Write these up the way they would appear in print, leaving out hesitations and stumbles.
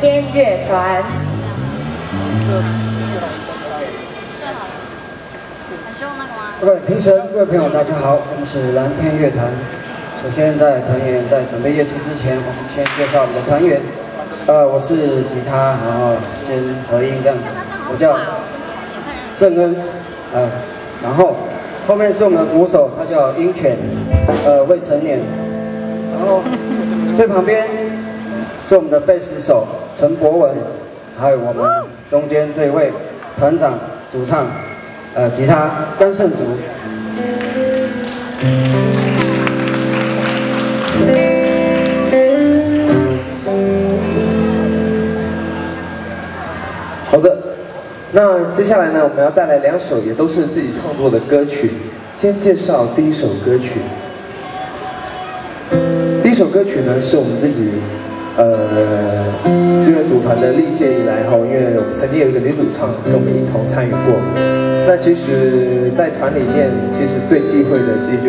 天乐团。 很凶那个吗？ 各位评审、各位朋友，大家好，我们是蓝天乐团。首先，在团员在准备乐器之前，我们先介绍我们的团员。我是吉他，然后兼和音这样子。我叫郑恩，然后后面是我们的鼓手，他叫鹰犬，未成年。然后最旁边是我们的贝斯手陈博文，还有我们中间这一位团长、主唱，吉他关胜竹。 好的，那接下来呢，我们要带来2首也都是自己创作的歌曲。先介绍第一首歌曲。第一首歌曲呢，是我们自己志愿组团的历届以来因为我们曾经有一个女主唱跟我们一同参与过。那其实，在团里面，其实最忌讳的其实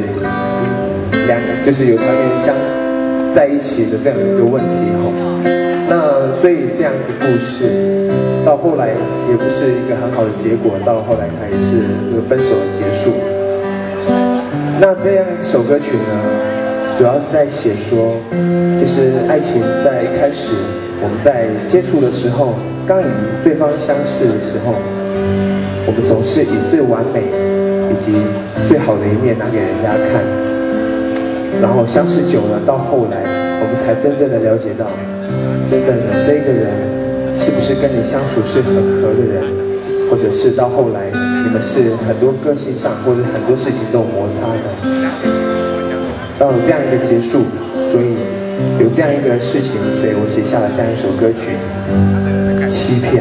就是有团员相在一起的这样一个问题那所以这样一个故事，到后来也不是一个很好的结果，到后来它也是一个分手的结束。那这样一首歌曲呢，主要是在写说，其实爱情在一开始我们在接触的时候，刚与对方相识的时候，我们总是以最完美以及最好的一面拿给人家看，然后相识久了，到后来我们才真正的了解到，真的这个人是不是跟你相处是很合的人，或者是到后来你们是很多个性上或者很多事情都有摩擦的，到了这样一个结束，所以有这样一个事情，所以我写下了这样一首歌曲《欺骗》。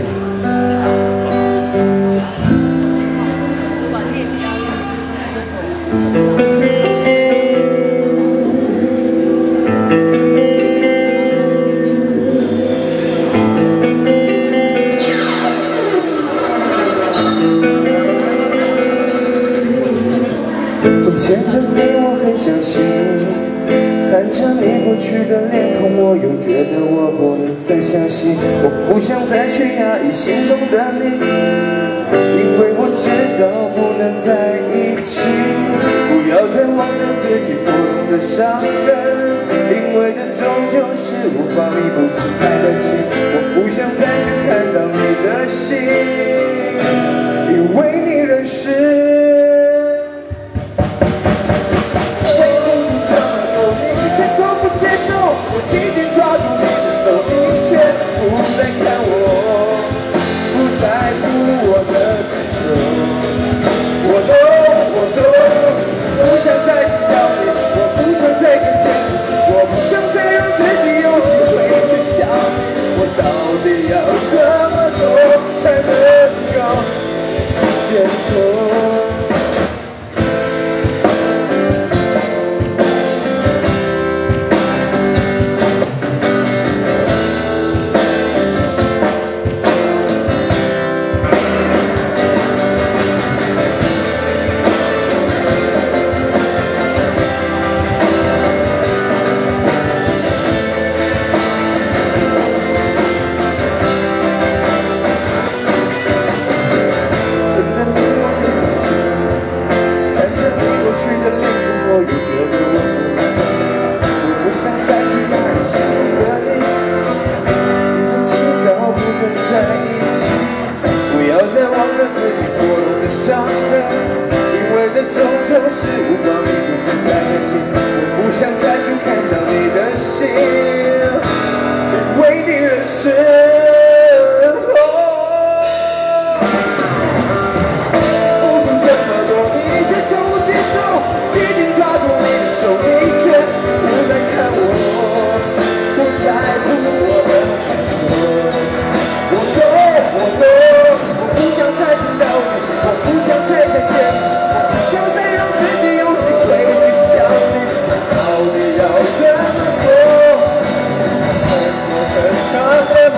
从前的你我很相信，看着你过去的脸孔，我又觉得我不能再相信。我不想再去压抑心中的你，因为我知道不能在一起。不要再望着自己破洞的伤痕，因为这终究是无法弥补曾爱的心。我不想再去看到你的心，因为你认识。我紧紧抓住你的手，你却不再看我，不在乎我的感受。我懂，不想再听到你，我不想再看见你，我不想再让自己有机会去想你。我到底要怎么做才能够解脱？伤痕，因为这终究是无法弥补曾爱的情。我不想再去看到你的心，因为你认识。付出这么多，你却从不接受，紧紧抓住你的手，你却不再看我，不在乎我的感受。我懂，我不想再听到你。我不想再看见你，我不想再让自己有机会去想你。到底要怎么做？很长的